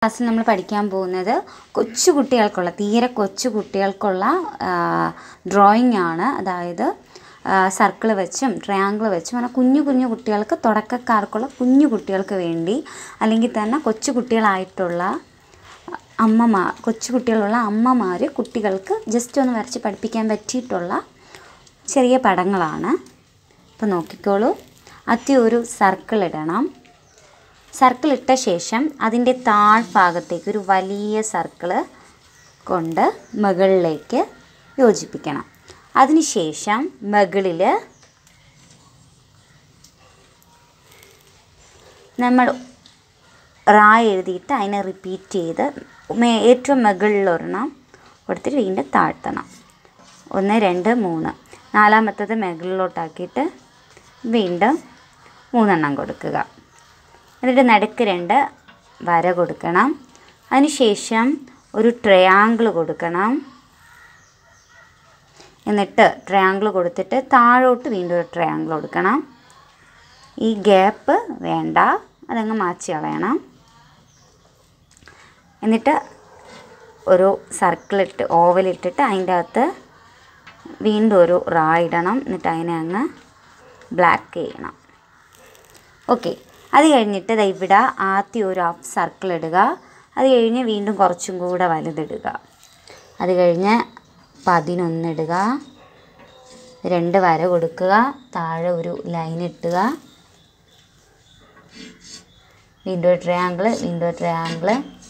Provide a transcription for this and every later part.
ക്ലാസ്സിൽ നമ്മൾ പഠിക്കാൻ പോകുന്നത് കൊച്ചു കുട്ടികൾക്കുള്ള തീരെ കൊച്ചു കുട്ടികൾക്കുള്ള ഡ്രോയിങ് ആണ്. അതായത് സർക്കിൾ വെച്ചും ട്രയാങ്കിൾ വെച്ചും അങ്ങനെ കുഞ്ഞു കുട്ടികൾക്ക്, തുടക്കക്കാർക്കുള്ള കുഞ്ഞു കുട്ടികൾക്ക് വേണ്ടി, അല്ലെങ്കിൽ തന്നെ കൊച്ചു കുട്ടികളായിട്ടുള്ള കൊച്ചു കുട്ടികളുള്ള അമ്മമാർ കുട്ടികൾക്ക് ജസ്റ്റ് ഒന്ന് വരച്ച് പഠിപ്പിക്കാൻ പറ്റിയിട്ടുള്ള ചെറിയ പടങ്ങളാണ്. അപ്പോൾ നോക്കിക്കോളൂ. ആദ്യം ഒരു സർക്കിൾ ഇടണം. സർക്കിൾ ഇട്ട ശേഷം അതിൻ്റെ താഴ്ഭാഗത്തേക്ക് ഒരു വലിയ സർക്കിള് കൊണ്ട് മുകളിലേക്ക് യോജിപ്പിക്കണം. അതിനുശേഷം മുകളിൽ നമ്മൾ എഴുതിയിട്ട് അതിനെ റിപ്പീറ്റ് ചെയ്ത് ഏറ്റവും മുകളിലൊരെണ്ണം കൊടുത്തിട്ട് വീണ്ടും താഴ്ത്തണം. 1 2 3 നാലാമത്തത് മുകളിലോട്ടാക്കിയിട്ട് വീണ്ടും 3 കൊടുക്കുക. എന്നിട്ട് നടുക്ക് 2 വര കൊടുക്കണം. അതിനുശേഷം ഒരു ട്രയാങ്കിൾ കൊടുക്കണം. എന്നിട്ട് ട്രയാങ്കിൾ കൊടുത്തിട്ട് താഴോട്ട് വീണ്ടും ഒരു ട്രയാങ്കിൾ കൊടുക്കണം. ഈ ഗ്യാപ്പ് വേണ്ട, അതങ്ങ് മായ്ച്ച് കളയണം. എന്നിട്ട് ഒരു സർക്കിളിട്ട് ഓവലിട്ടിട്ട് അതിൻ്റെ അകത്ത് വീണ്ടും ഒരു ഇടണം. എന്നിട്ട് അതിനെ അങ്ങ് ബ്ലാക്ക് ചെയ്യണം. ഓക്കെ. അത് കഴിഞ്ഞിട്ട് ഇവിടെ ആദ്യം ഒരു ഹാഫ് സർക്കിൾ ഇടുക. അത് കഴിഞ്ഞ് വീണ്ടും കുറച്ചും കൂടെ വലുതിടുക. അത് കഴിഞ്ഞ് 11 ഇടുക. 2 വര കൊടുക്കുക. താഴെ ഒരു ലൈൻ ഇട്ടുക. വീണ്ടും ഒരു ട്രയാങ്കിൾ, വീണ്ടും ഒരു ട്രയാങ്കിൾ.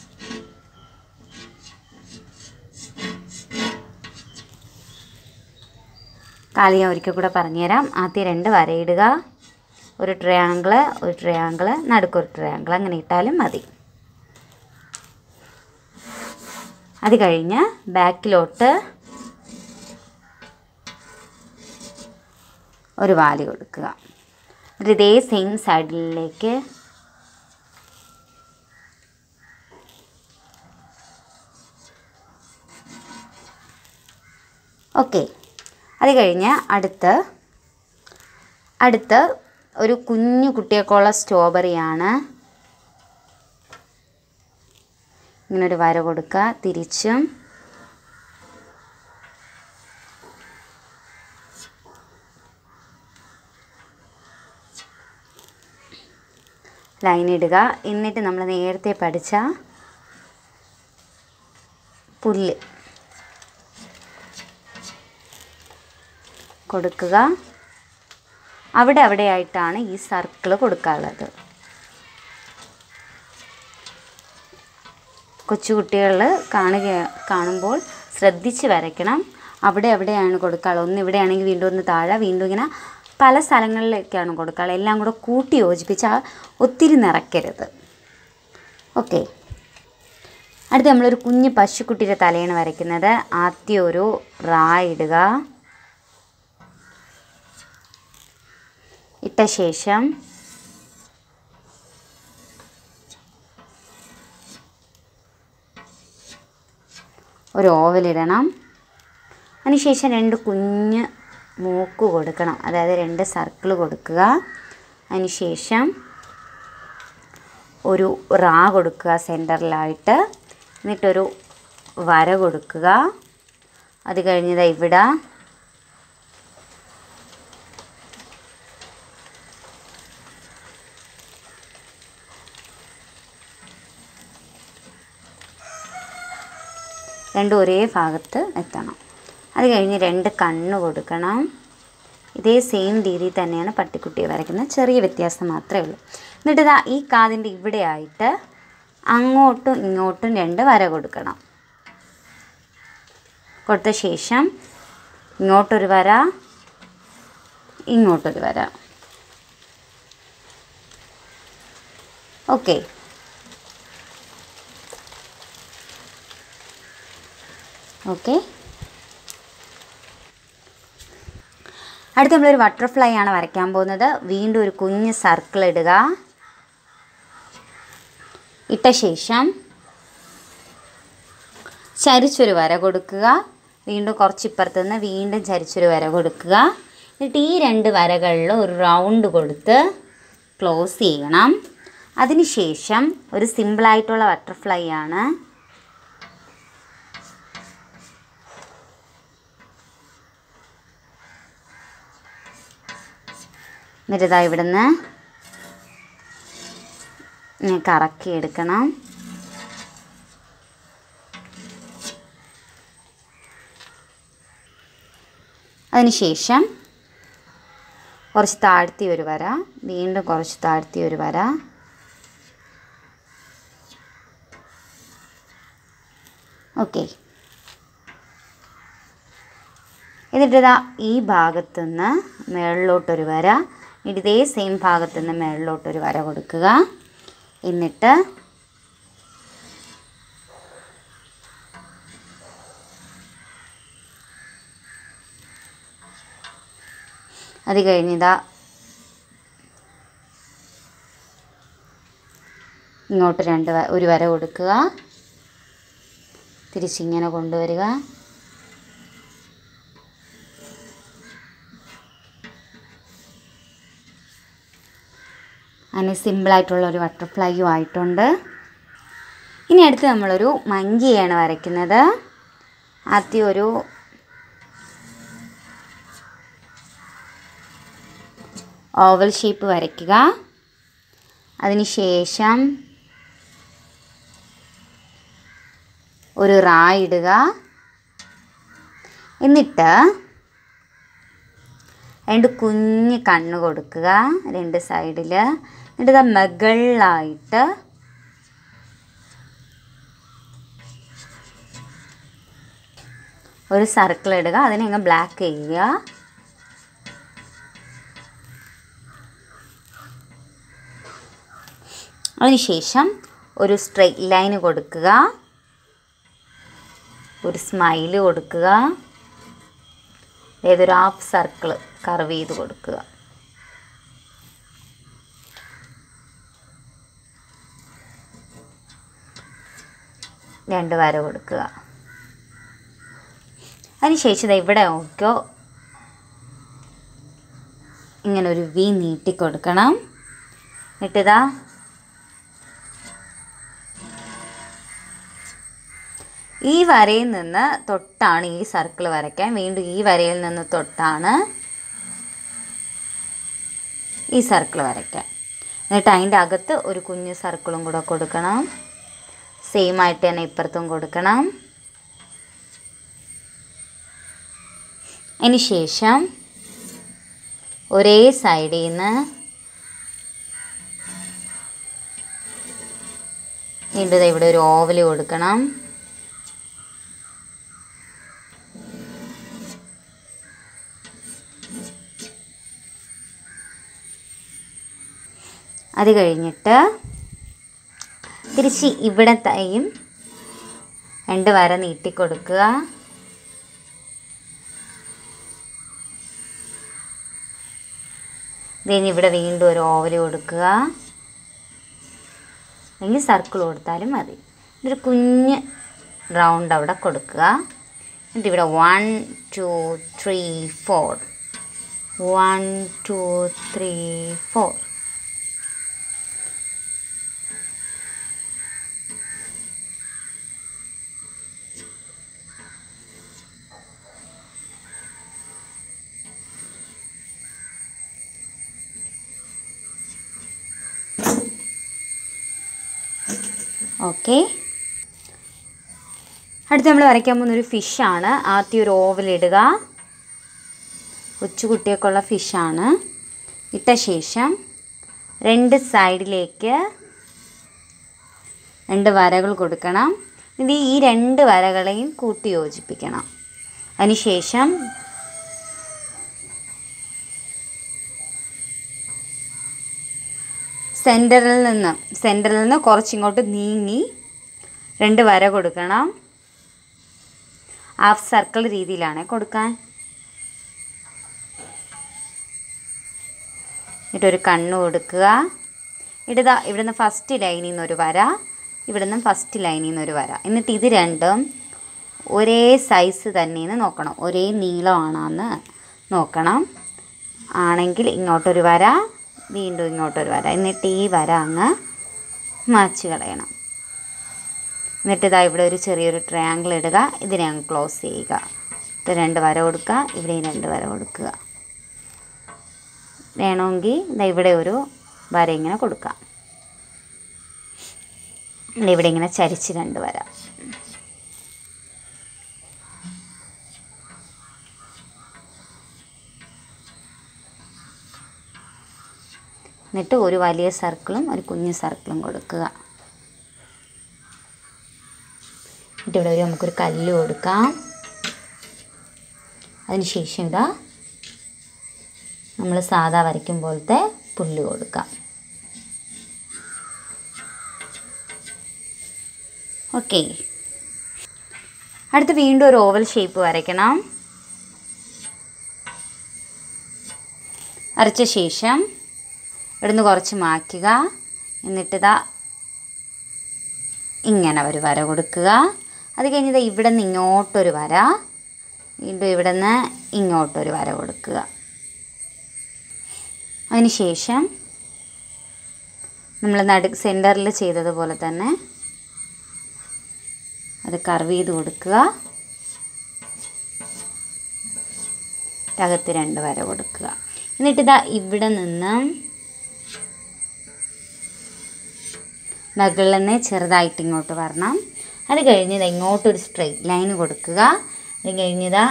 കാലി ഞാൻ ഒരിക്കൽ കൂടെ പറഞ്ഞുതരാം. ആദ്യം 2 വരയിടുക, ഒരു ട്രയാങ്കിൾ, നടുക്കൊരു ട്രയാങ്കിൾ, അങ്ങനെ ഇട്ടാലും മതി. അത് കഴിഞ്ഞ് ബാക്കിലോട്ട് ഒരു വാല് കൊടുക്കുക. ഇതേ സെയിം സൈഡിലേക്ക് ഓക്കെ. അത് കഴിഞ്ഞ് അടുത്ത് ഒരു കുഞ്ഞു കുട്ടികൾക്കുള്ള സ്ട്രോബെറിയാണ്. ഇങ്ങനൊരു വര കൊടുക്കുക. തിരിച്ചും ലൈൻ ഇടുക. എന്നിട്ട് നമ്മൾ നേരത്തെ പഠിച്ച പുല്ല് കൊടുക്കുക. അവിടെയായിട്ടാണ് ഈ സർക്കിൾ കൊടുക്കാനുള്ളത്. കൊച്ചുകുട്ടികൾ കാണുമ്പോൾ ശ്രദ്ധിച്ച് വരയ്ക്കണം. അവിടെയാണ് കൊടുക്കാനുള്ളത്. ഒന്ന് ഇവിടെയാണെങ്കിൽ വീണ്ടും ഒന്ന് താഴെ, വീണ്ടും ഇങ്ങനെ പല സ്ഥലങ്ങളിലേക്കാണ് കൊടുക്കാനുള്ളത്. എല്ലാം കൂടെ കൂട്ടി യോജിപ്പിച്ചാൽ ഒത്തിരി നിറയ്ക്കരുത്. ഓക്കെ. അടുത്ത് നമ്മളൊരു കുഞ്ഞ് പശുക്കുട്ടിയുടെ തലയാണ് വരയ്ക്കുന്നത്. ആദ്യം ഒരു ഇടുക. ഇട്ട ശേഷം ഒരു ഓവലിടണം. അതിനുശേഷം 2 കുഞ്ഞ് മൂക്ക് കൊടുക്കണം. അതായത് 2 സർക്കിൾ കൊടുക്കുക. അതിനുശേഷം ഒരു കൊടുക്കുക സെൻറ്ററിലായിട്ട്. എന്നിട്ടൊരു വര കൊടുക്കുക. അത് കഴിഞ്ഞത് ഇവിടെ രണ്ടും ഒരേ ഭാഗത്ത് എത്തണം. അത് കഴിഞ്ഞ് 2 കണ്ണ് കൊടുക്കണം. ഇതേ സെയിം രീതിയിൽ തന്നെയാണ് പട്ടിക്കുട്ടിയെ വരയ്ക്കുന്നത്. ചെറിയ വ്യത്യാസം മാത്രമേ ഉള്ളൂ. എന്നിട്ട് ഈ കാതിൻ്റെ ഇവിടെയായിട്ട് അങ്ങോട്ടും ഇങ്ങോട്ടും 2 വര കൊടുക്കണം. കൊടുത്ത ശേഷം ഇങ്ങോട്ടൊരു വര, ഇങ്ങോട്ടൊരു വര. ഓക്കെ. അടുത്ത് നമ്മളൊരു ബട്ടർഫ്ലൈ ആണ് വരയ്ക്കാൻ പോകുന്നത്. വീണ്ടും ഒരു കുഞ്ഞ് സർക്കിൾ ഇടുക. ഇട്ട ശേഷം ചരിച്ചൊരു വര കൊടുക്കുക. വീണ്ടും കുറച്ച് ഇപ്പുറത്ത് നിന്ന് വീണ്ടും ചരിച്ചൊരു വര കൊടുക്കുക. എന്നിട്ട് ഈ 2 വരകളിൽ ഒരു റൗണ്ട് കൊടുത്ത് ക്ലോസ് ചെയ്യണം. അതിനുശേഷം ഒരു സിമ്പിളായിട്ടുള്ള ബട്ടർഫ്ലൈ ആണ്. എന്നിട്ട് ഇവിടുന്ന് കറക്കി എടുക്കണം. അതിനുശേഷം കുറച്ച് താഴ്ത്തി ഒരു വര, വീണ്ടും കുറച്ച് താഴ്ത്തി ഒരു വര, ഓക്കെ. എന്നിട്ട് ഈ ഭാഗത്തുനിന്ന് മുകളിലോട്ടൊരു വര, ഇതേ സെയിം ഭാഗത്തുനിന്ന് മുകളിലോട്ടൊരു വര കൊടുക്കുക. എന്നിട്ട് അത് കഴിഞ്ഞിതാ ഇങ്ങോട്ട് ഒരു വര കൊടുക്കുക. തിരിച്ചിങ്ങനെ കൊണ്ടുവരിക. അങ്ങനെ സിമ്പിളായിട്ടുള്ളൊരു ബട്ടർഫ്ലൈയും ആയിട്ടുണ്ട്. ഇനി അടുത്ത് നമ്മളൊരു മങ്കിയാണ് വരയ്ക്കുന്നത്. ആദ്യം ഒരു ഓവൽ ഷേപ്പ് വരയ്ക്കുക. അതിനുശേഷം ഒരു റാ ഇടുക. എന്നിട്ട് 2 കുഞ്ഞ് കണ്ണ് കൊടുക്കുക 2 സൈഡിൽ. എന്നിട്ട് മുകളിലായിട്ട് ഒരു സർക്കിൾ ഇടുക. അതിനെ അങ്ങ് ബ്ലാക്ക് ചെയ്യുക. അതിനുശേഷം ഒരു സ്ട്രെയിറ്റ് ലൈൻ കൊടുക്കുക, ഒരു സ്മൈല് കൊടുക്കുക, ഏതൊരു ഹാഫ് സർക്കിൾ കർവ് ചെയ്ത് കൊടുക്കുക. രണ്ട് വര കൊടുക്കുക. അതിനുശേഷം ഇവിടെ നോക്കിയോ ഇങ്ങനൊരു വി നീട്ടി കൊടുക്കണം. എന്നിട്ടിതാ ഈ വരയിൽ നിന്ന് തൊട്ടാണ് ഈ സർക്കിൾ വരയ്ക്കാൻ. വീണ്ടും ഈ വരയിൽ നിന്ന് തൊട്ടാണ് ഈ സർക്കിൾ വരയ്ക്കാൻ. എന്നിട്ട് അതിൻ്റെ അകത്ത് ഒരു കുഞ്ഞു സർക്കിളും കൂടെ കൊടുക്കണം. സെയിം ആയിട്ട് തന്നെ ഇപ്പുറത്തും കൊടുക്കണം. അതിന് ശേഷം ഒരേ സൈഡിൽ നിന്ന് വീണ്ടും ഇവിടെ ഒരു ഓവൽ കൊടുക്കണം. അത് കഴിഞ്ഞിട്ട് തിരിച്ച് ഇവിടത്തെയും 2 വര നീട്ടിക്കൊടുക്കുക. then ഇവിടെ വീണ്ടും ഒരു ഓവൽ കൊടുക്കുക. അല്ലെങ്കിൽ സർക്കിൾ കൊടുത്താലും മതി. ഒരു കുഞ്ഞ് റൗണ്ട് അവിടെ കൊടുക്കുക. എന്നിട്ട് ഇവിടെ 1 2 3 4 1 2 3 4 ഓക്കെ. അടുത്ത് നമ്മൾ വരയ്ക്കാൻ പോകുന്നൊരു ഫിഷാണ്. ആദ്യം ഒരു ഓവൽ ഇടുക. കൊച്ചുകുട്ടിയൊക്കെയുള്ള ഫിഷാണ്. ഇട്ട ശേഷം 2 സൈഡിലേക്ക് 2 വരകൾ കൊടുക്കണം. ഇത് ഈ 2 വരകളെയും കൂട്ടി യോജിപ്പിക്കണം. അതിനുശേഷം സെൻറ്ററിൽ നിന്ന് കുറച്ചിങ്ങോട്ട് നീങ്ങി 2 വര കൊടുക്കണം. ഹാഫ് സർക്കിൾ രീതിയിലാണ് കൊടുക്കാൻ. എന്നിട്ടൊരു കണ്ണ് കൊടുക്കുക. ഇവിടുന്ന് ഫസ്റ്റ് ലൈനിൽ നിന്നൊരു വര, ഇവിടുന്ന് ഫസ്റ്റ് ലൈനിൽ നിന്നൊരു വര. എന്നിട്ട് ഇത് രണ്ടും ഒരേ സൈസ് തന്നെയെന്ന് നോക്കണം, ഒരേ നീളമാണെന്ന് നോക്കണം. ആണെങ്കിൽ ഇങ്ങോട്ടൊരു വര, വീണ്ടും ഇങ്ങോട്ടൊരു വര. എന്നിട്ട് ഈ വര അങ്ങ് മായ്ച്ച് കളയണം. എന്നിട്ട് ഇതാ ഇവിടെ ഒരു ചെറിയൊരു ട്രയാങ്കിൾ ഇടുക. ഇതിനെ അങ്ങ് ക്ലോസ് ചെയ്യുക. എന്നിട്ട് 2 വര കൊടുക്കുക. ഇവിടെയും 2 വര കൊടുക്കുക. വേണമെങ്കിൽ ഇതാ ഇവിടെ ഒരു വര ഇങ്ങനെ കൊടുക്കാം. ഇവിടെ ഇങ്ങനെ ചരിച്ച് 2 വര. എന്നിട്ട് ഒരു വലിയ സർക്കിളും ഒരു കുഞ്ഞു സർക്കിളും കൊടുക്കുക. എന്നിട്ട് ഇവിടെ നമുക്കൊരു കല്ല് കൊടുക്കാം. അതിനുശേഷം ഇതാ നമ്മൾ സാധാ വരയ്ക്കും പോലത്തെ പുല്ല് കൊടുക്കാം. ഓക്കെ, അടുത്ത് വീണ്ടും ഒരു ഓവൽ ഷേപ്പ് വരയ്ക്കണം. വരച്ച ശേഷം ഇവിടുന്ന് കുറച്ച് മായ്ക്കുക. എന്നിട്ടിതാ ഇങ്ങനെ ഒരു വര കൊടുക്കുക. അത് കഴിഞ്ഞിതാ ഇവിടെ നിന്ന് ഇങ്ങോട്ടൊരു വര, വീണ്ടും ഇവിടെ നിന്ന് ഇങ്ങോട്ടൊരു വര കൊടുക്കുക. അതിനുശേഷം നമ്മൾ സെൻറ്ററിൽ ചെയ്തതുപോലെ തന്നെ അത് കർവ് ചെയ്ത് കൊടുക്കുക. അകത്ത് 2 വര കൊടുക്കുക. എന്നിട്ടിതാ ഇവിടെ നിന്ന് മുകളിൽ നിന്ന് ചെറുതായിട്ട് ഇങ്ങോട്ട് വരണം. അത് കഴിഞ്ഞിതാ ഇങ്ങോട്ടൊരു സ്ട്രെയിറ്റ് ലൈൻ കൊടുക്കുക. അത് കഴിഞ്ഞിതാ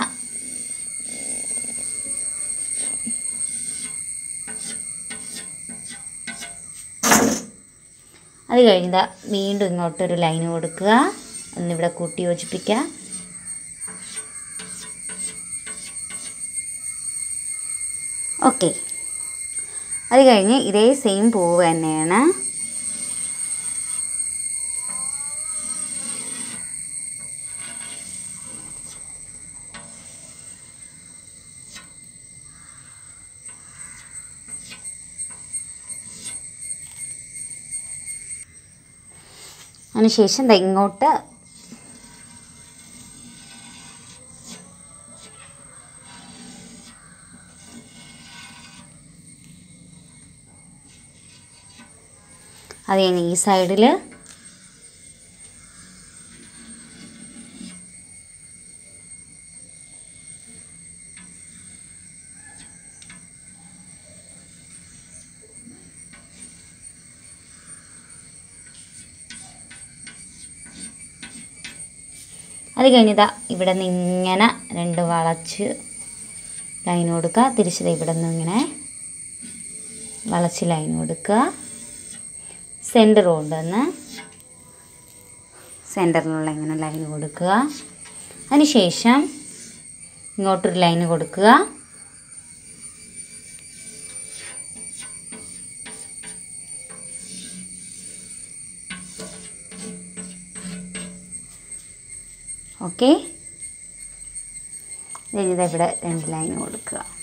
വീണ്ടും ഇങ്ങോട്ടൊരു ലൈൻ കൊടുക്കുക. ഒന്നിവിടെ കൂട്ടി യോജിപ്പിക്കുക. ഓക്കെ, അത് കഴിഞ്ഞ് ഇതേ സെയിം പൂവ് തന്നെയാണ് അതിനുശേഷം ഇങ്ങോട്ട് അത് കഴിഞ്ഞ് ഈ സൈഡിൽ അത് കഴിഞ്ഞിതാ ഇവിടെ നിന്ന് ഇങ്ങനെ 2 വളച്ച് ലൈൻ കൊടുക്കുക. തിരിച്ചത് ഇവിടെ നിന്ന് ഇങ്ങനെ വളച്ച് ലൈൻ കൊടുക്കുക. സെൻറ്റർ കൊണ്ടുവന്ന് സെൻറ്ററിലുള്ള ഇങ്ങനെ ലൈൻ കൊടുക്കുക. അതിനുശേഷം ഇങ്ങോട്ടൊരു ലൈൻ കൊടുക്കുക. ഓക്കെ, ഇവിടെ 2 ലൈൻ കൊടുക്കുക.